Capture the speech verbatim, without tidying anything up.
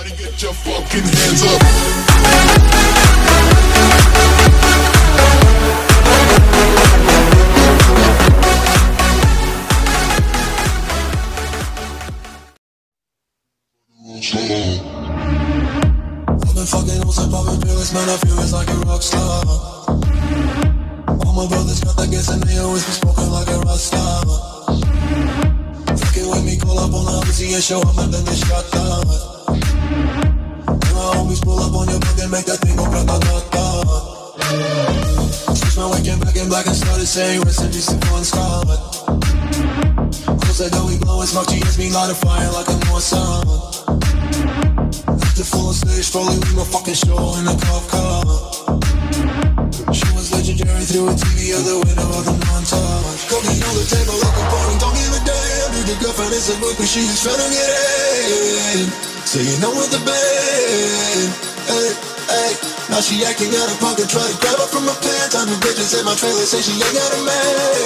Get your fucking hands up. I've been fucking on some poppin' pills, man, I feel it's like a rock star. All my brothers got that gas and they always be smoking like a rock star. Fucking with me, call up on the Uzi and show up and then they shot down. Homies pull up on your block and make that thing go grata-ta-ta. Switch my waking back in black and started saying rest in peace to one Scott. Close that door, we blowin' smoke, G S me light a fire like a North Sun. After full on stage, slowly leave my fucking show in a cop car. She was legendary through a T V out the window of the montage. Cooking on the table like a party, don't give a damn. Dude, the girlfriend is a book, but she is trying to get in. So you know what the band, hey, hey. Now she acting out of pocket, try to grab her from my pants. I'm the bitches in my trailer, say she ain't got a man.